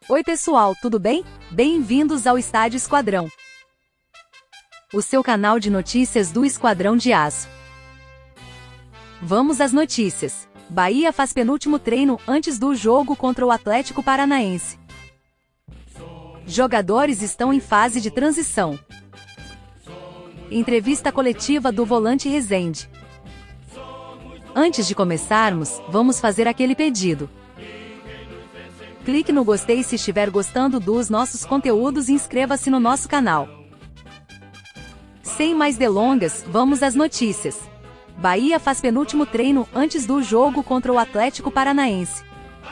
Oi pessoal, tudo bem? Bem-vindos ao Estádio Esquadrão, o seu canal de notícias do Esquadrão de Aço. Vamos às notícias. Bahia faz penúltimo treino antes do jogo contra o Atlético Paranaense. Jogadores estão em fase de transição. Entrevista coletiva do volante Rezende. Antes de começarmos, vamos fazer aquele pedido. Clique no gostei se estiver gostando dos nossos conteúdos e inscreva-se no nosso canal. Sem mais delongas, vamos às notícias. Bahia faz penúltimo treino antes do jogo contra o Atlético Paranaense.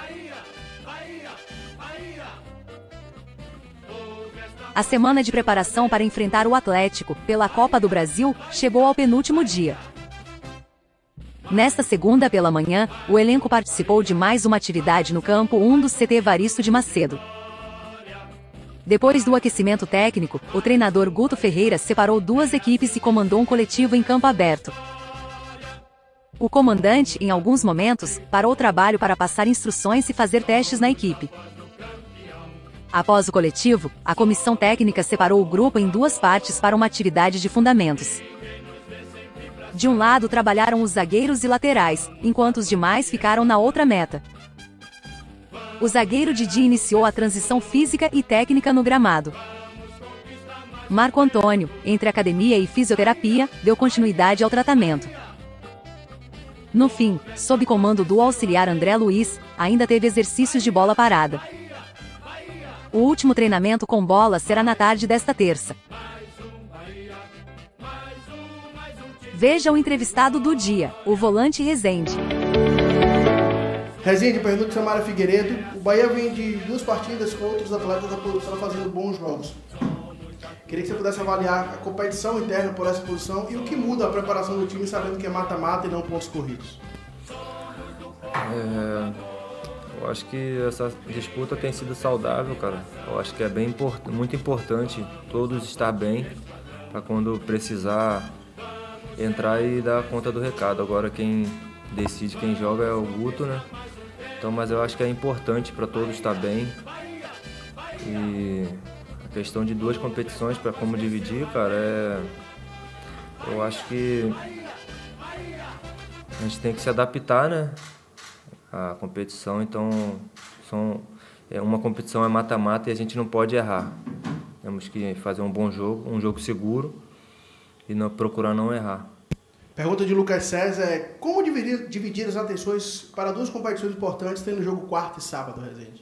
A semana de preparação para enfrentar o Atlético, pela Copa do Brasil, chegou ao penúltimo dia. Nesta segunda pela manhã, o elenco participou de mais uma atividade no campo 1 do CT Evaristo de Macedo. Depois do aquecimento técnico, o treinador Guto Ferreira separou duas equipes e comandou um coletivo em campo aberto. O comandante, em alguns momentos, parou o trabalho para passar instruções e fazer testes na equipe. Após o coletivo, a comissão técnica separou o grupo em duas partes para uma atividade de fundamentos. De um lado trabalharam os zagueiros e laterais, enquanto os demais ficaram na outra meta. O zagueiro Didi iniciou a transição física e técnica no gramado. Marco Antônio, entre academia e fisioterapia, deu continuidade ao tratamento. No fim, sob comando do auxiliar André Luiz, ainda teve exercícios de bola parada. O último treinamento com bola será na tarde desta terça. Veja o entrevistado do dia, o volante Rezende. Rezende, pergunta de Samara Figueiredo. O Bahia vem de duas partidas com outros atletas da posição fazendo bons jogos. Queria que você pudesse avaliar a competição interna por essa posição e o que muda a preparação do time sabendo que é mata-mata e não pontos corridos. Eu acho que essa disputa tem sido saudável, cara. Eu acho que é muito importante todos estar bem para quando precisar entrar e dar conta do recado. Agora quem decide quem joga é o Guto, né? Então, mas eu acho que é importante para todos estar bem. E a questão de duas competições para como dividir, cara, eu acho que a gente tem que se adaptar, né? A competição, então uma competição é mata-mata e a gente não pode errar. Temos que fazer um bom jogo, um jogo seguro e procurar não errar. Pergunta de Lucas César é: como dividir as atenções para duas competições importantes, tendo jogo quarta e sábado, Rezende?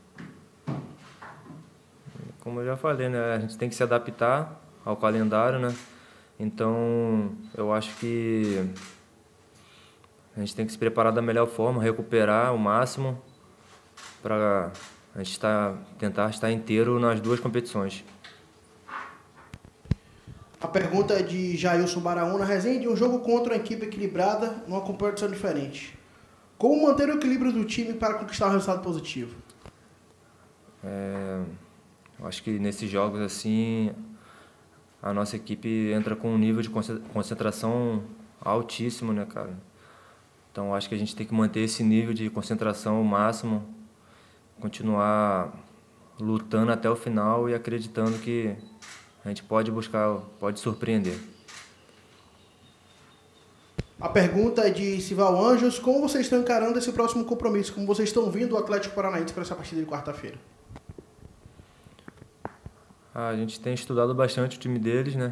Como eu já falei, né? A gente tem que se adaptar ao calendário, né? Então, eu acho que a gente tem que se preparar da melhor forma, recuperar o máximo para a gente tentar estar inteiro nas duas competições. A pergunta é de Jailson Baraúna. Rezende, um jogo contra uma equipe equilibrada numa competição diferente. Como manter o equilíbrio do time para conquistar um resultado positivo? Eu acho que nesses jogos assim, a nossa equipe entra com um nível de concentração altíssimo, né, cara? Então acho que a gente tem que manter esse nível de concentração ao máximo, continuar lutando até o final e acreditando que a gente pode surpreender. A pergunta é de Sival Anjos. Como vocês estão encarando esse próximo compromisso? Como vocês estão vindo o Atlético Paranaense para essa partida de quarta-feira? A gente tem estudado bastante o time deles, né?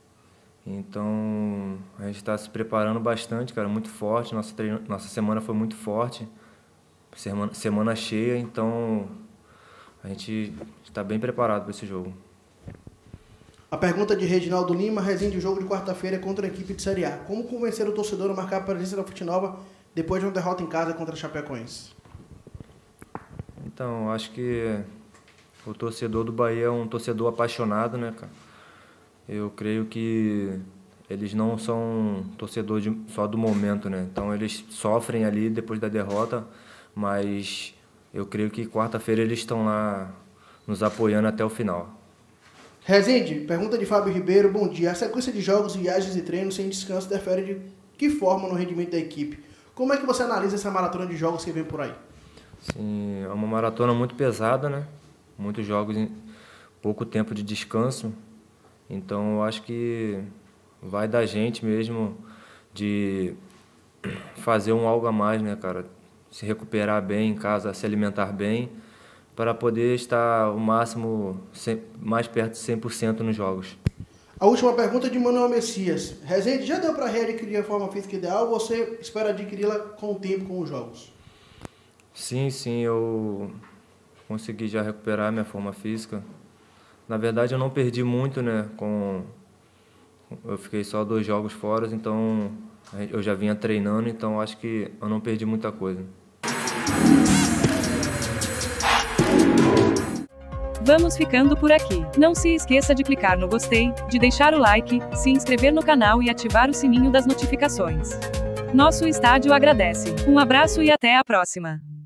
Então, a gente está se preparando bastante, cara, muito forte. Nossa semana foi muito forte, semana cheia, então a gente está bem preparado para esse jogo. A pergunta de Reginaldo Lima. Rezende, o jogo de quarta-feira é contra a equipe de Série A. Como convencer o torcedor a marcar a presença da Fonte Nova depois de uma derrota em casa contra a Chapecoense? Então, acho que o torcedor do Bahia é um torcedor apaixonado, né, cara? Eu creio que eles não são torcedor só do momento, né? Então eles sofrem ali depois da derrota, mas eu creio que quarta-feira eles estão lá nos apoiando até o final. Rezende, pergunta de Fábio Ribeiro. Bom dia. A sequência de jogos, viagens e treinos sem descanso interfere de que forma no rendimento da equipe? Como é que você analisa essa maratona de jogos que vem por aí? Sim, é uma maratona muito pesada, né? muitos jogos em pouco tempo de descanso. Então eu acho que vai da gente mesmo de fazer algo a mais, né, cara? Se recuperar bem em casa, se alimentar bem, para poder estar o máximo, mais perto de 100% nos jogos. A última pergunta é de Manuel Messias. Rezende, já deu para readquirir a forma física ideal ou você espera adquiri-la com o tempo, com os jogos? Sim, eu consegui já recuperar minha forma física. Na verdade, eu não perdi muito, né? Eu fiquei só 2 jogos fora, então eu já vinha treinando, então acho que eu não perdi muita coisa. Vamos ficando por aqui. Não se esqueça de clicar no gostei, de deixar o like, se inscrever no canal e ativar o sininho das notificações. Nosso estádio agradece. Um abraço e até a próxima.